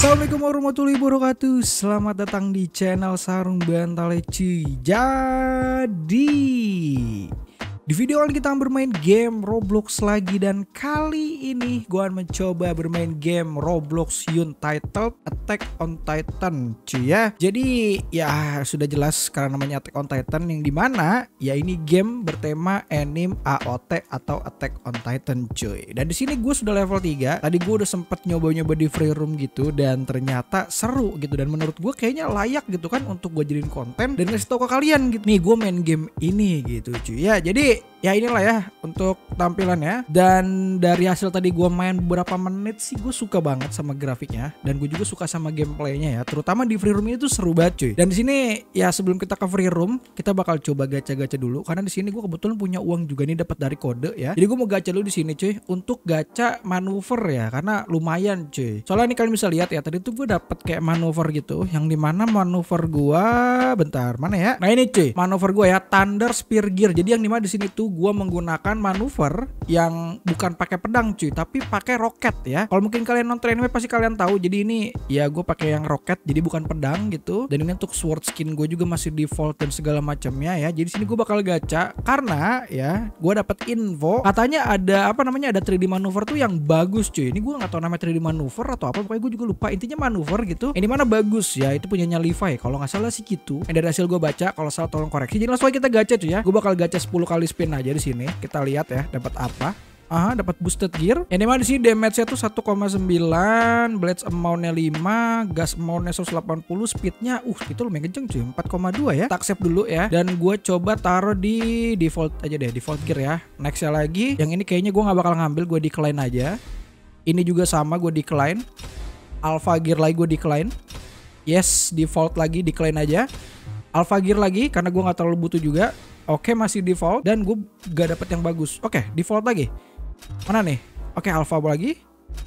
Assalamualaikum warahmatullahi wabarakatuh. Selamat datang di channel Sarung Bantal cuy. Jadi di video kali kita bermain game Roblox lagi, dan kali ini gue akan mencoba bermain game Roblox Untitled Attack on Titan cuy ya. Jadi ya sudah jelas karena namanya Attack on Titan, yang dimana ya ini game bertema anime AOT atau Attack on Titan cuy. Dan di sini gue sudah level 3. Tadi gue udah sempet nyoba-nyoba di free room gitu, dan ternyata seru gitu, dan menurut gue kayaknya layak gitu kan untuk gue jadiin konten dan ngasih tau ke kalian gitu. Nih gue main game ini gitu cuy ya. Jadi ya inilah ya untuk tampilannya. Dan dari hasil tadi gue main beberapa menit sih, gue suka banget sama grafiknya, dan gue juga suka sama gameplaynya ya. Terutama di free room ini tuh seru banget cuy. Dan di sini ya sebelum kita ke free room, kita bakal coba gacha-gacha dulu, karena di sini gue kebetulan punya uang juga nih dapat dari kode ya. Jadi gue mau gacha dulu di sini cuy untuk gacha manuver ya, karena lumayan cuy. Soalnya nih kalian bisa lihat ya, tadi tuh gue dapat kayak manuver gitu, yang dimana manuver gue bentar mana ya. Nah ini cuy manuver gue ya, Thunder Spear Gear. Jadi yang dimana di sini tuh gue menggunakan manuver yang bukan pakai pedang cuy, tapi pakai roket ya. Kalau mungkin kalian nonton anime pasti kalian tahu. Jadi ini ya gue pakai yang roket, jadi bukan pedang gitu. Dan ini untuk sword skin gue juga masih default dan segala macamnya ya. Jadi sini gue bakal gacha karena ya gue dapat info katanya ada apa namanya, ada 3D manuver tuh yang bagus cuy. Ini gue nggak tahu namanya 3D manuver atau apa, pokoknya gue juga lupa. Intinya manuver gitu. Ini mana bagus ya, itu punyanya Levi kalau nggak salah sih gitu. Dari hasil gue baca, kalau salah tolong koreksi. Jadi langsung aja kita gacha cuy ya. Gue bakal gacha 10 kali spin aja di sini. Kita lihat ya dapat apa. Aha, dapat boosted gear. Yang dimana di sini damage-nya tuh 1,9, blades amount-nya 5, gas amount-nya 180, speed-nya itu lumayan kenceng cuy, 4,2 ya. Tak save dulu ya. Dan gue coba taruh di default aja deh, default gear ya. Next-nya lagi, yang ini kayaknya gue nggak bakal ngambil, gue decline aja. Ini juga sama, gue decline. Alpha gear lagi gue decline. Yes, default lagi, decline aja. Alpha gear lagi karena gue nggak terlalu butuh juga. Oke, masih default, dan gue gak dapet yang bagus. Oke, default lagi. Mana nih? Oke, alpha lagi.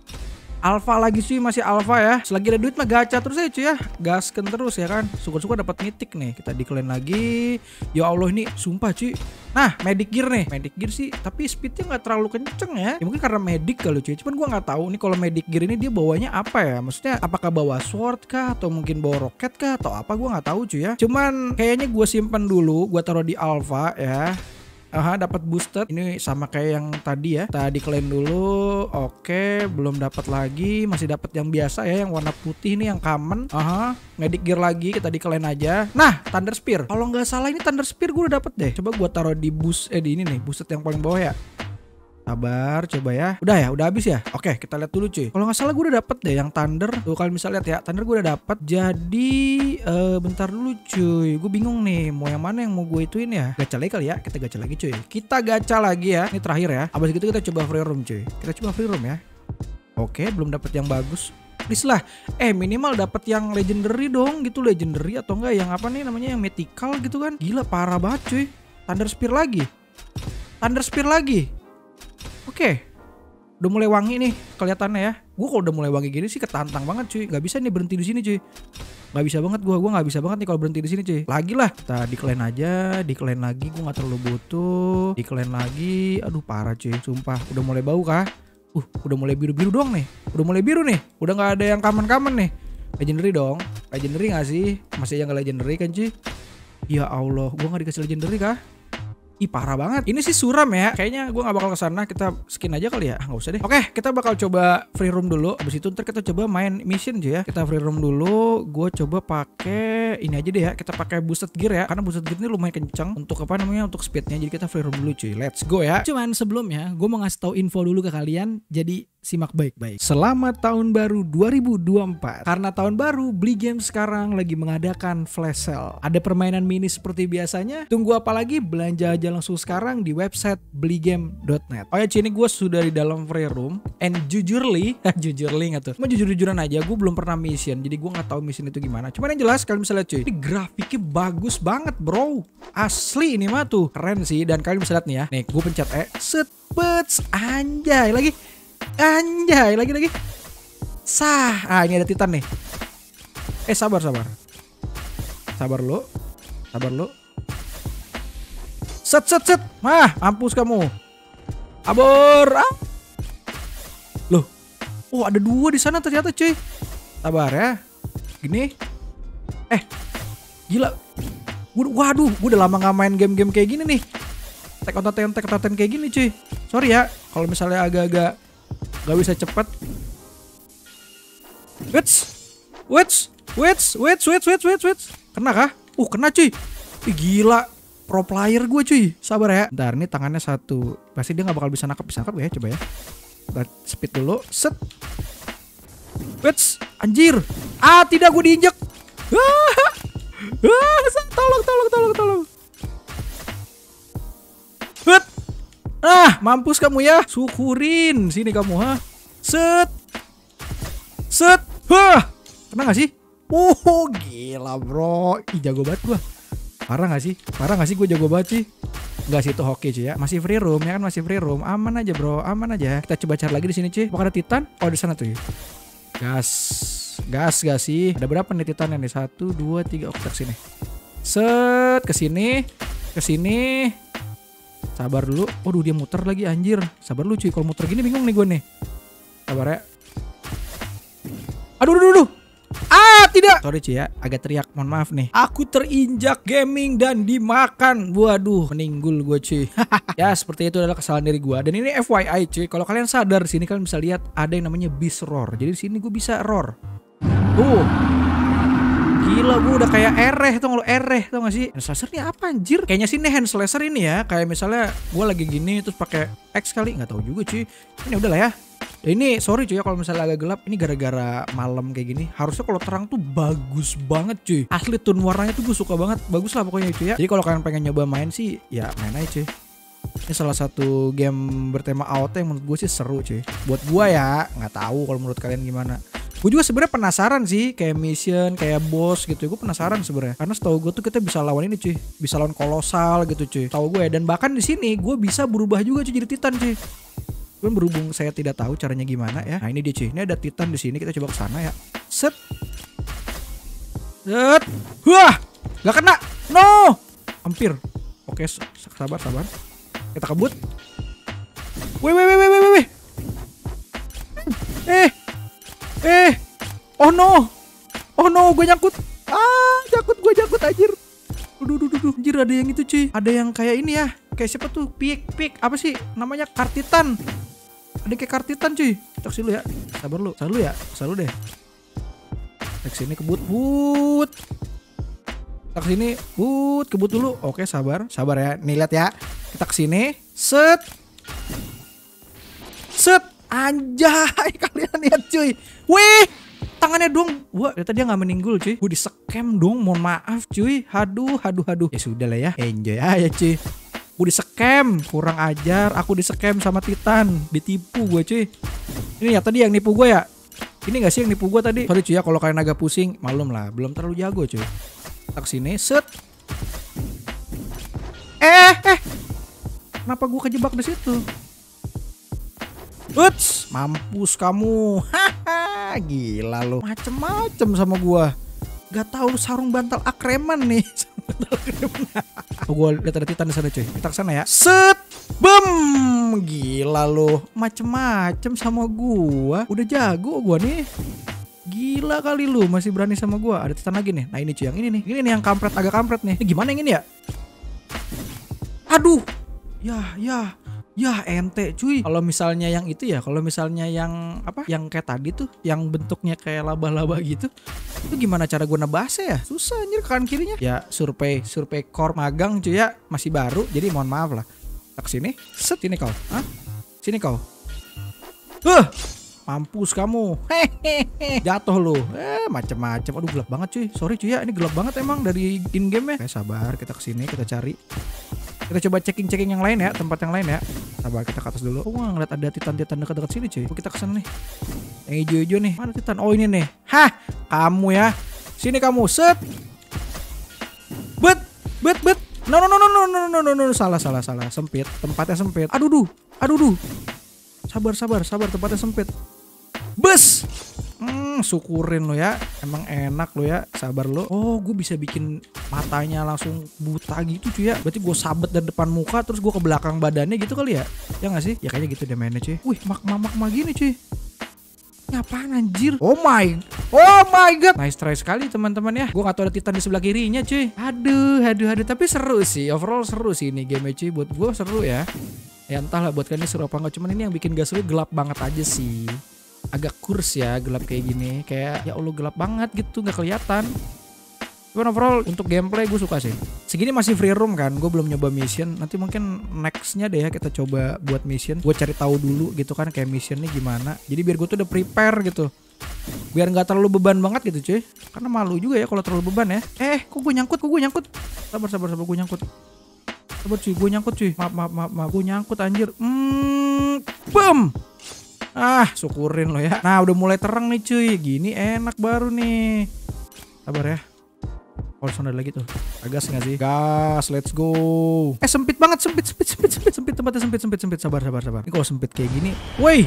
Alpha lagi sih, masih alpha ya. Selagi ada duit mah gacha terus aja cuy ya. Gasken terus ya kan. Syukur-syukur dapat mythic nih. Kita decline lagi. Ya Allah ini sumpah cuy. Nah, medic gear nih. Medic gear sih, tapi speednya nggak terlalu kenceng ya. Ya mungkin karena medic kali cuy. Cuman gue nggak tahu nih kalau medic gear ini dia bawanya apa ya. Maksudnya apakah bawa sword kah, atau mungkin bawa roket kah, atau apa, gue nggak tahu cuy ya. Cuman kayaknya gue simpen dulu. Gue taruh di alpha ya. Aha, dapat boosted. Ini sama kayak yang tadi ya. Kita decline dulu. Oke, belum dapat lagi. Masih dapat yang biasa ya, yang warna putih nih, yang common. Aha, medic gear lagi, kita decline aja. Nah, Thunder Spear. Kalau nggak salah ini Thunder Spear gue udah dapet deh. Coba gue taruh di boost di ini nih, boosted yang paling bawah ya. Sabar, coba ya. Udah ya, udah habis ya. Oke, kita lihat dulu cuy. Kalau nggak salah gue udah dapet deh yang Thunder. Tuh kalian bisa lihat ya, Thunder gue udah dapet. Jadi bentar dulu cuy. Gue bingung nih, mau yang mana yang mau gue ituin ya. Gacha lagi kali ya. Kita gacha lagi cuy. Kita gacha lagi ya. Ini terakhir ya. Abis gitu kita coba free room cuy. Kita coba free room ya. Oke, belum dapet yang bagus. Please lah. Minimal dapet yang legendary dong gitu. Legendary atau enggak yang apa nih namanya, yang mythical gitu kan. Gila parah banget cuy. Thunder Spear lagi. Thunder Spear lagi. Oke, udah mulai wangi nih kelihatannya ya. Gue kalau udah mulai wangi gini sih ketantang banget cuy. Gak bisa nih berhenti di sini cuy. Gak bisa banget gue nggak bisa banget nih kalau berhenti di sini cuy. Lagi lah, kita decline aja, decline lagi. Gue nggak terlalu butuh. Decline lagi. Aduh parah cuy, sumpah. Udah mulai bau kah? Udah mulai biru-biru doang nih. Udah mulai biru nih. Udah nggak ada yang common-common nih. Legendary dong. Legendary nggak sih? Masih yang nggak legendary kan cuy? Ya Allah, gue nggak dikasih legendary kah? Ih parah banget. Ini sih suram ya. Kayaknya gue gak bakal kesana. Kita skin aja kali ya. Gak usah deh. Oke, kita bakal coba free room dulu. Abis itu ntar kita coba main mission cuy ya. Kita free room dulu. Gue coba pakai ini aja deh ya. Kita pakai boosted gear ya. Karena boosted gear ini lumayan kenceng untuk apa namanya, untuk speednya. Jadi kita free room dulu cuy. Let's go ya. Cuman sebelumnya gue mau ngasih tahu info dulu ke kalian. Jadi simak baik-baik. Selamat tahun baru 2024. Karena tahun baru, Beli Game sekarang lagi mengadakan flash sale. Ada permainan mini seperti biasanya. Tunggu apa lagi? Belanja aja langsung sekarang di website beligame.net. Oh ya cuy, ini gue sudah di dalam free room. And jujurly nggak tuh. Cuma jujur-jujuran aja, gue belum pernah mission. Jadi gue nggak tahu mission itu gimana. Cuman yang jelas kalian bisa lihat cuy. Ini grafiknya bagus banget bro. Asli ini mah tuh. Keren sih. Dan kalian bisa lihat nih ya. Nih gue pencet set anjay lagi. Anjay lagi. Sah. Ini ada Titan nih. Sabar lu. Set. Mampus kamu. Abor. Loh. Oh, ada dua di sana ternyata cuy. Sabar ya. Gini. Gila. Waduh, gue udah lama gak main game-game kayak gini nih. Attack on Titan kayak gini cuy. Sorry ya, kalau misalnya agak-agak gak bisa cepet. Wits. Kena kah? Kena cuy. Gila. Pro player gue cuy. Sabar ya. Bentar, ini tangannya satu. Pasti dia gak bakal bisa nangkep ya, coba ya. Kita speed dulu. Set. Wits. Anjir. Tidak, gue diinjek. Tolong. Mampus kamu ya. Syukurin. Sini kamu, ha. Set. Kena gak sih? Gila bro. Jago banget gua. Parah gak sih gue jago banget sih? Enggak sih, itu hoki cuy ya. Masih free roam ya kan, masih free roam. Aman aja bro, aman aja. Kita coba cari lagi di sini cuy. Apakah ada Titan? Oh, di sana tuh. Gas gak sih? Ada berapa nih Titannya nih? 1, 2, 3. Oke, sini. Set, ke sini. Sabar dulu. Waduh, dia muter lagi anjir. Sabar dulu cuy, kalau muter gini bingung nih gue nih. Sabar ya. Aduh. Tidak. Sorry cuy ya, agak teriak. Mohon maaf nih. Aku terinjak gaming dan dimakan. Waduh, meninggul gue cuy. Ya, seperti itu adalah kesalahan dari gue. Dan ini FYI cuy, kalau kalian sadar sini kalian bisa lihat ada yang namanya beast roar. Jadi di sini gue bisa roar. Tuh. Gila, gue udah kayak tau gak sih? Hand slasher ini apa anjir? Kayaknya sih ini hand slasher ini ya. Kayak misalnya gue lagi gini terus pakai X kali, nggak tahu juga cuy. Ini udahlah ya. Dan ini sorry cuy ya kalau misalnya agak gelap, ini gara-gara malam kayak gini. Harusnya kalau terang tuh bagus banget cuy. Asli tone warnanya tuh gue suka banget. Bagus lah pokoknya cuy ya. Jadi kalau kalian pengen nyoba main sih, ya main aja cuy. Ini salah satu game bertema AOT yang menurut gue sih seru cuy. Buat gue ya, nggak tahu kalau menurut kalian gimana. Gue juga sebenarnya penasaran sih, kayak mission, kayak boss gitu. Gue penasaran sebenarnya. Karena setahu gue tuh kita bisa lawan ini cuy, bisa lawan kolosal gitu cuy. Tahu gue ya. Dan bahkan di sini gue bisa berubah juga cuy jadi Titan cuy. Cuman berhubung saya tidak tahu caranya gimana ya. Nah ini dia cuy, ini ada Titan di sini. Kita coba ke sana ya. Set. Wah, gak kena. No. Hampir. Oke, sabar. Kita kebut. Weh. Oh no, gue nyangkut. Gue nyangkut anjir. Duh, anjir ada yang itu cuy. Ada yang kayak ini ya. Kayak siapa tuh? Pik. Apa sih namanya? Kartitan. Ada kayak Kartitan cuy. Kita kesini ya. Sabar lu. Selalu deh. Kita kesini kebut. Kita kesini. Kebut dulu. Oke, sabar ya. Nih lihat ya. Kita kesini. Set. Anjay, kalian lihat cuy. Wih, tangannya dong. Wah, ternyata dia gak meninggul cuy. Gue di-scam dong, mohon maaf cuy. Aduh. Ya sudah lah ya, enjoy aja cuy. Gue di-scam, kurang ajar. Aku di-scam sama Titan. Ditipu gue cuy. Ini ya tadi yang nipu gue ya. Ini gak sih yang nipu gue tadi? Sorry cuy ya, kalau kalian agak pusing, malum lah. Belum terlalu jago cuy. Kita kesini, set. Kenapa gue kejebak di situ? Uts, mampus kamu. Haha, gila lo. Macem-macem sama gua. Gak tahu lu sarung bantal akreman nih. Gua lihat ada Titan di sana cuy. Kita kesana ya. Set, bem. Gila lo. Macem-macem sama gua. Udah jago gua nih. Gila kali lu masih berani sama gua. Ada Titan lagi nih. Nah ini cuy yang ini nih. Ini nih yang kampret, agak kampret nih. Ini gimana yang ini ya? Aduh. Ya ente cuy. Kalau misalnya yang itu ya, kalau misalnya yang apa? Yang kayak tadi tuh, yang bentuknya kayak laba-laba gitu. Itu gimana cara gue nebasnya ya? Susah anjir kanan kirinya. Ya survei core magang cuy ya, masih baru. Jadi mohon maaf lah. Kita kesini. Set, sini kau. Hah? Sini kau. Mampus kamu. Hehehe. Jatuh lu. Macem-macem. Aduh gelap banget cuy. Sorry cuy ya, ini gelap banget emang dari in game ya. Oke, sabar, kita kesini, kita cari. Kita coba checking yang lain ya, tempat yang lain ya. Sabar, kita ke atas dulu. Wah, ngeliat ada Titan dekat-dekat sini cuy. Kita kesana nih. Yang hijau-hijau nih. Mana Titan? Oh ini nih. Hah, kamu ya. Sini kamu. Set. Bet. No. Salah. Sempit. Tempatnya sempit. Aduh. Sabar. Tempatnya sempit. Bes. Syukurin lo ya. Emang enak lo ya. Sabar lo. Oh, gue bisa bikin matanya langsung buta gitu cuy ya. Berarti gue sabet dari depan muka terus gue ke belakang badannya gitu kali ya. Ya gak sih? Ya kayaknya gitu deh mainnya cuy. Wih, mak gini cuy. Ini apaan anjir? Oh my god. Nice try sekali teman-teman ya. Gue gak tau ada Titan di sebelah kirinya cuy. Aduh. Tapi seru sih. Overall seru sih ini game cuy. Buat gue seru ya. Ya entahlah buat kalian ini seru apa enggak. Cuman ini yang bikin gak seru gelap banget aja sih. Agak kurs ya gelap kayak gini. Kayak ya Allah gelap banget gitu. Gak kelihatan. Cuman overall untuk gameplay gue suka sih. Segini masih free roam kan. Gue belum nyoba mission. Nanti mungkin nextnya deh ya kita coba buat mission. Gue cari tahu dulu gitu kan kayak missionnya gimana. Jadi biar gue tuh udah prepare gitu. Biar nggak terlalu beban banget gitu cuy. Karena malu juga ya kalau terlalu beban ya. Kok gue nyangkut? Sabar gue nyangkut. Sabar cuy, gue nyangkut cuy. Maaf, gue nyangkut anjir. Bam. Syukurin lo ya. Nah udah mulai terang nih cuy. Gini enak baru nih. Sabar ya. Kalau sana lagi tuh. Gas nggak sih? Gas, let's go. Sempit banget, sempit tempatnya sempit. Sabar. Ini kalau sempit kayak gini, woi.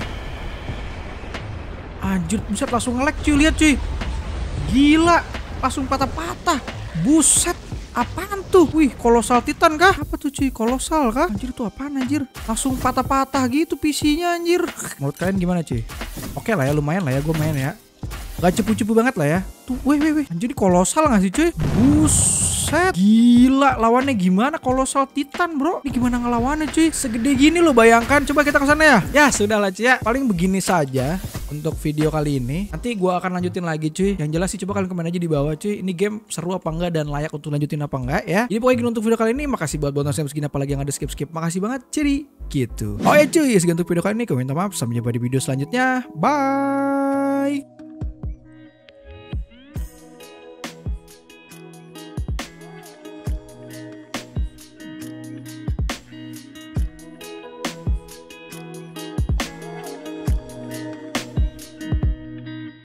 Anjir, buset langsung nge-lag cuy, lihat cuy. Gila, langsung patah-patah. Buset, apaan tuh? Wih, kolosal Titan kah? Apa tuh cuy? Kolosal kah? Anjir tuh apaan anjir? Langsung patah-patah gitu PC-nya anjir. Menurut kalian gimana cuy? Oke lah ya, lumayan lah ya gue main ya. Gak cepu-cepu banget lah ya. Tuh, weh. Anjir ini kolosal gak sih cuy? Buset. Gila, lawannya gimana? Kolosal Titan bro. Ini gimana ngelawannya cuy? Segede gini loh bayangkan. Coba kita kesana ya. Ya sudah lah cuy ya. Paling begini saja untuk video kali ini. Nanti gua akan lanjutin lagi cuy. Yang jelas sih coba kalian komen aja di bawah cuy. Ini game seru apa enggak dan layak untuk lanjutin apa enggak ya. Jadi pokoknya untuk video kali ini. Makasih buat bonusnya segini apalagi yang ada skip. Makasih banget. Jadi gitu. Oh ya cuy, segitu untuk video kali ini. Gue minta maaf. Sampai jumpa di video selanjutnya. Bye.